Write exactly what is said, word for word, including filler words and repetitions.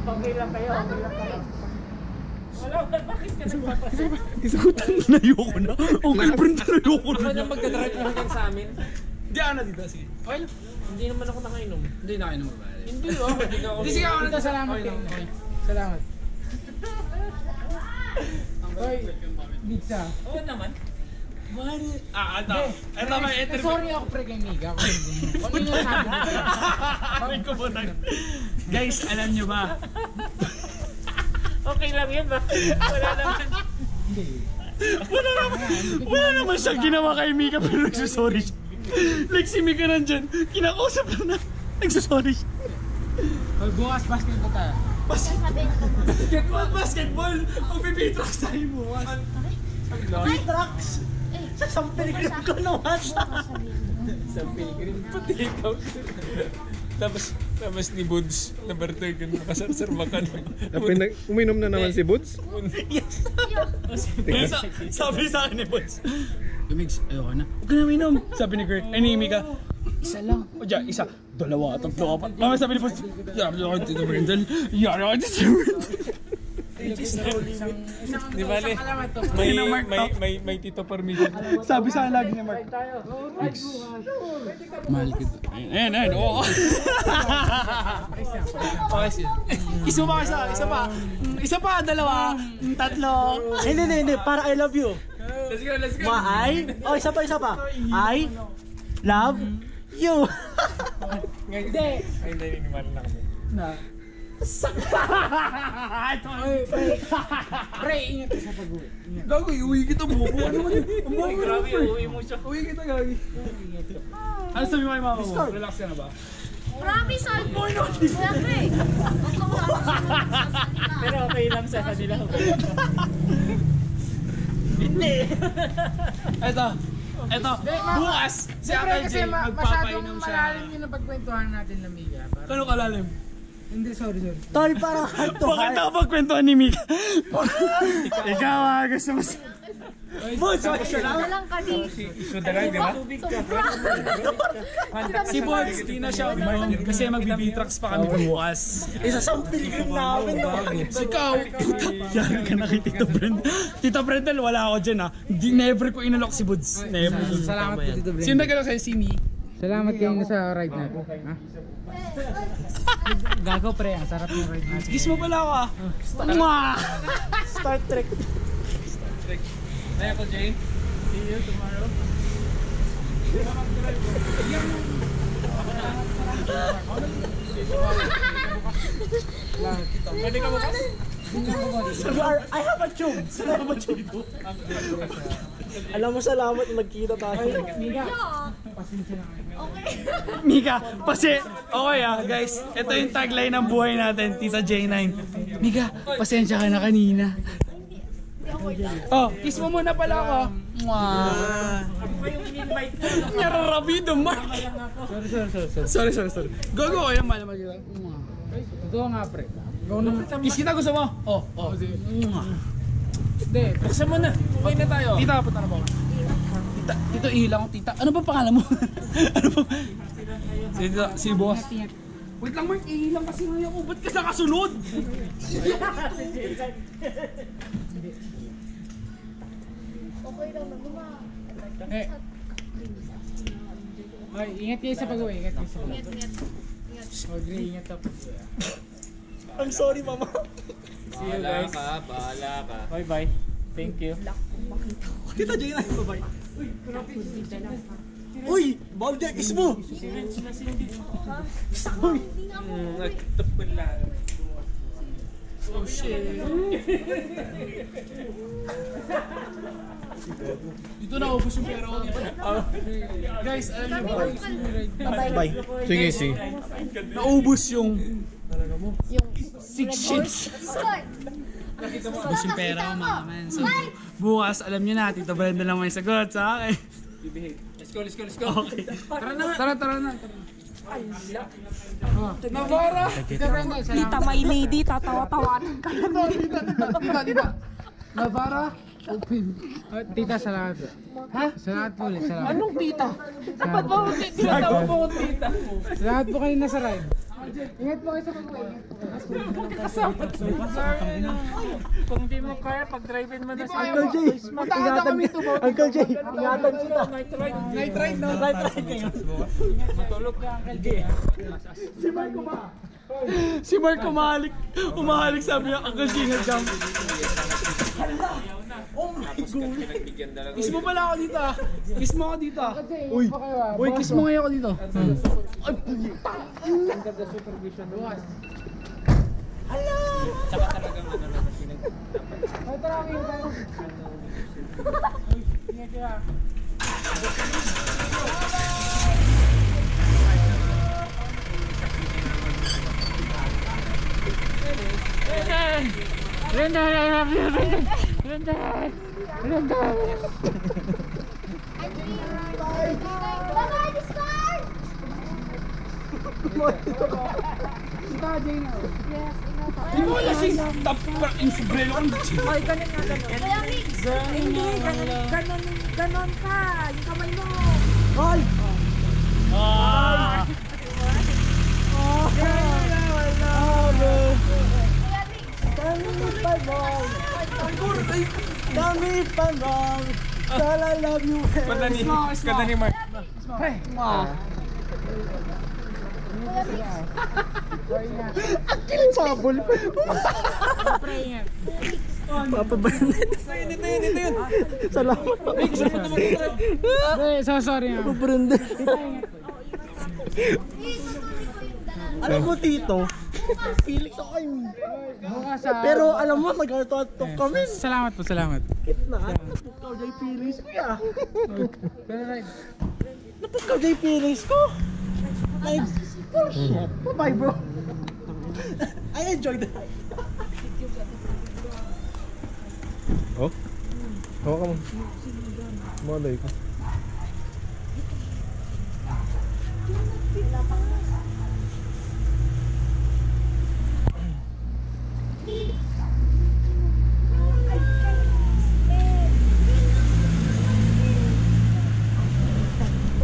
Okay lang kayo, okay lang kayo. Wala, bakit ka nagpapasya? Isukutan mo na ayoko na. Okay, friend, ayoko na. Ako na magdadrive na sa amin. Hindi ako na dito, sige. Okay lang. Hindi naman ako nakainom. Hindi nakainom mo ba? Hindi oh, hindi ka ako. Hindi, sige ako na. Salamat kayo. Salamat. Hoy, pizza. Oo naman. Mari. Ah, ito. Ito may interview. Sorry ako pre kay Miga. Ano yung sabi mo? Sabi ko po na. Guys, alam nyo ba? Okay lang yun ba? Wala naman. Hindi. Wala naman. Wala naman siya ginawa kay Mika pero nagsusorry siya. Like si Mika nandyan, kinakausap na na. Nagsusorry siya. Hoy, bukas basketball tayo. Basketball, basketball! Magpipitrax tayo bukas. Pitrax! Sa San Pilgrim ko naman. Sa Pilgrim, pati ikaw. Tapos, tapos ni Buds, nabartagan, nakasarsarma ka na. Uminom na naman si Buds? Yes! Sa, sabi sa akin ni Buds. Gumigs, ayoko na. Huwag ka na minom. Sabi ni Kurt, ay ni Mika, isa lang. O dyan, isa. Dalawa, tatlo, apat. Mama sabi ni Buds, yari ako dito Brendel. Yari ako dito Brendel. Di ba, Le? May, may, may, may tito permission. Sabi sa akin lagi niya, Mark. Mahal kita. Ayan, ayan, oo. Okay, siya. Isa pa, isa, isa pa. Isa pa, dalawa, tatlo. Hindi, hindi, hindi. Para I love you. Let's go, let's go. Ma-I? Oh, isa pa, isa pa. I love you. Hindi. Ay, naniniwala na kami. Na. Ito, Pre, ingat ka sa pag-uwi. gago, iuwi kita mo. Ano naman yun? Ay, grabe, uwi mo siya. Uwi kita, gagi. Ano sabi mo kay mama mo? Relax ka na ba? Promise, I'll born on this. Siyempre. Huwag kang makakasunod. Pero okay lang sa kanila. Hindi. Ito. Ito. Bukas. Si Siyempre Ate kasi Jay, ma- masyadong magpapainom siya. malalim yung napagkwentuhan natin na Miga. Parang- Kano kalalim? Hindi, sorry, sorry. Tol, parang heart to Bakit heart. ako magkwentuhan ni Mika? Ikaw ah, gusto mo sa... Boss, Wala lang kadi. Sudaran, di ba? Tubig ka, Si Bods, di na siya uminom kasi magbibitrax pa kami bukas. isa sa pilgrim namin. Ikaw, puta, yari ka na kay Tito Brendel. Tito Brendel, wala ako dyan ah. Di, never ko inalok si Bods. Never. Salamat po dito, Brenda. Sino nagkala sa'yo? Si Mi? Salamat kayo sa ride natin. Ha? Gago pre, ang sarap ng ride natin. Kiss mo pala ako ah. Mwah! Star Trek. Ay, ako, Jay. See you tomorrow. Pwede ka bukas? You are, I have a tube. Salamat dito. Alam mo, salamat na nagkita tayo. Mika, pasi, okay ah guys, ito yung tagline ng buhay natin, Tita J nine. Mika, pasensya ka na kanina. Oh, kiss mo muna pala ako. Mwah. Nyararabido, Mark. Sorry, sorry, sorry. sorry. Sorry, sorry, sorry. Go, go, ayan, mahal, mahal kita. Totoo nga pre. Ikaw naman. Kiss kita, gusto mo? Oh, oh. Mwah. Hindi, Buksan mo na. Uwi na tayo. Tita, punta na po. Tita, Tito, ihilang ko, tita. Ano ba pangalan mo? Ano ba? Si, tita, si boss. Wait lang, Mark, ihilang kasi ngayon ko. Ba't ka nakasunod? Okay lang na guma. Eh. Ay, ingat kayo sa pag-uwi. Ingat kayo sa pag-uwi. Ingat, ingat. Ingat. Oh, Dre, ingat ka. I'm sorry, mama. See you guys. Bahala ka, bahala ka. Bye bye. Thank you. Tita Jay na yung babay. Uy, bawal dyan, kiss mo. Hindi nga mo. Hmm, nagtapon lang. Oh shit. Dito na ubos yung pera ko dito. Guys, alam niyo ba? Bye. Sige, si. Naubos yung Yung six shits. Ubos yung pera ko mga man. So, bukas, alam niyo na, Tito Brenda lang may sagot sa akin. Let's go, let's go, let's go. Okay. Tara na, tara, tara na. Navara! Tita Brenda, salamat. Tita, my lady, tatawa-tawanan ka. Dito, dito, dito, dito, dito. Navara, Oh, tita, salamat po. Ha? Salamat po ulit, salamat. Anong tita? Ba't ba Tinatawag mo ko tita. Salamat po kanina sa ride. Ingat po kayo sa pag-uwi. Kung di mo kaya, pag-drive-in mo na siya. Uncle Jay, ingatan kita. Uncle Jay, ingatan kita. Night ride, no? Night ride kayo. Matulog ka, Uncle Jay. Si Mark ba? Si Mark umahalik. Umahalik sabi niya, Uncle Jay na jump. Oh my God. Kiss mo pala ako dito ah. Kiss mo ako dito ah. Uy, uy, kiss mo ngayon ako dito. Ay, puta. Hala! Tsaka talagang ano lang, pinag... Ay, tara, okay, tayo. Ingat ka. Brendan, I love you, Brendan. Brendan, Brendan. Bye-bye, Discord! Tita, Jay na. Yes, enough. Hindi mo wala si top parang insubrelo kang Ay, ganun nga ganun. Kuya Riggs! Hindi, ganun, ganun, ganun ka. Yung kamay mo. Ay! Ah! Kuya Riggs! Kami pa wrong. Kami pa wrong. Girl, I love you. Ganda ni, ganda ni Mark. Hey, Ang kiling sabol. Papa Bernard. Ito yun, ito yun. Salamat pa. Hey, so sorry nga. Papa Bernard. Alam mo, Tito, feeling ko kayo. Bukas sa... Pero alam mo, nag-arto-arto kami. Salamat po, salamat. Kit na, napag ka Jay feelings ko ya. Pero ride. Napag ka Jay feelings ko. Like, bullshit. Bye-bye bro. I enjoyed it. Oh? Hawa ka mo. Malay ko.